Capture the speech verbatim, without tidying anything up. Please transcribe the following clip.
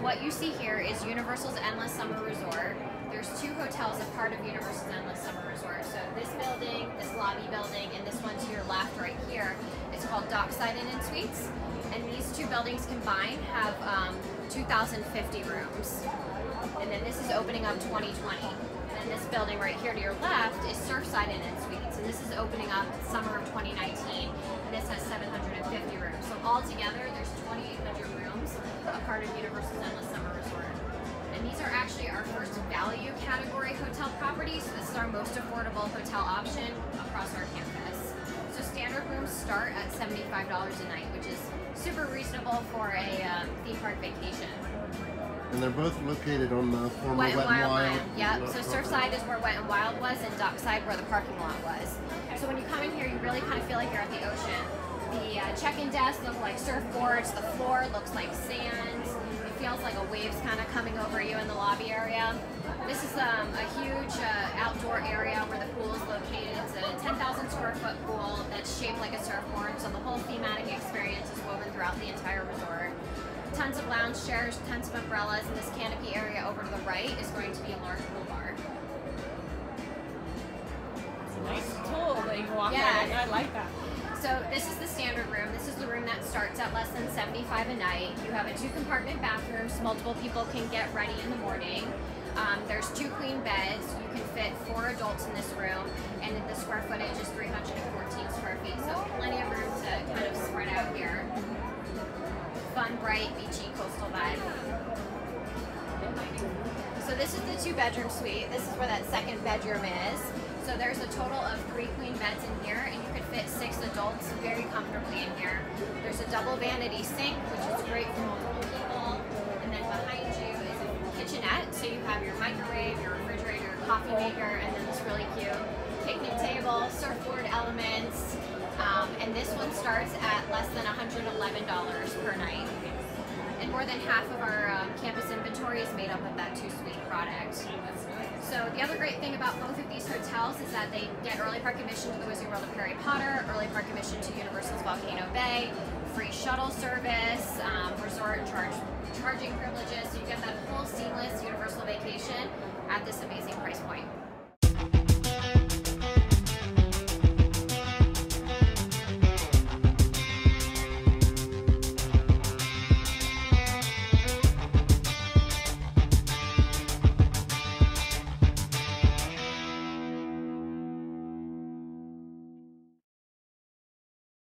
what you see here is Universal's Endless Summer Resort. There's two hotels a part of Universal's Endless Summer Resort. So this building, this lobby building, and this one to your left right here is called Dockside Inn and Suites. And these two buildings combined have um, two thousand fifty rooms. And then this is opening up twenty twenty. And then this building right here to your left is Surfside Inn and Suites. And this is opening up summer of twenty nineteen. And this has seven hundred fifty rooms. So altogether, there's twenty-eight hundred rooms, a part of Universal's Endless Summer Resort. And these are actually our first value category hotel properties. So this is our most affordable hotel option across our campus. So standard rooms start at seventy-five dollars a night, which is super reasonable for a um, theme park vacation. And they're both located on the former Wet and Wet Wild Wild. land. Yep. So Surfside is where Wet and Wild was, and Dockside where the parking lot was. So when you come in here, you really kind of feel like you're at the ocean. The uh, check-in desk look like surfboards. The floor looks like sand. It feels like a wave's kind of coming over you in the lobby area. This is um, a huge uh, outdoor area where the pool is located. It's a ten thousand square foot pool that's shaped like a surfboard, so the whole thematic experience is woven throughout the entire resort. Tons of lounge chairs, tons of umbrellas, and this canopy area over to the right is going to be a large pool bar. It's a nice tool that you can walk Yeah. out in. I like that. So this is the standard room. This is the room that starts at less than seventy-five dollars a night. You have a two compartment bathroom, so multiple people can get ready in the morning. Um, there's two queen beds. You can fit four adults in this room, and the square footage is three hundred fourteen square feet, so plenty of room to kind of spread out here. Fun, bright, beachy, coastal vibe. So this is the two bedroom suite. This is where that second bedroom is. So there's a total of three queen beds in here, and you could fit six adults very comfortably in here. There's a double vanity sink, which is great for multiple people. And then behind you is a kitchenette, so you have your microwave, your refrigerator, your coffee maker, and then this really cute picnic table, surfboard elements. Um, and this one starts at less than one hundred eleven dollars per night. And more than half of our um, campus inventory is made up of that two-suite product. So the other great thing about both of these hotels is that they get early park admission to the Wizard World of Harry Potter, early park admission to Universal's Volcano Bay, free shuttle service, um, resort charge charging privileges. So you get that full seamless Universal vacation at this amazing price point.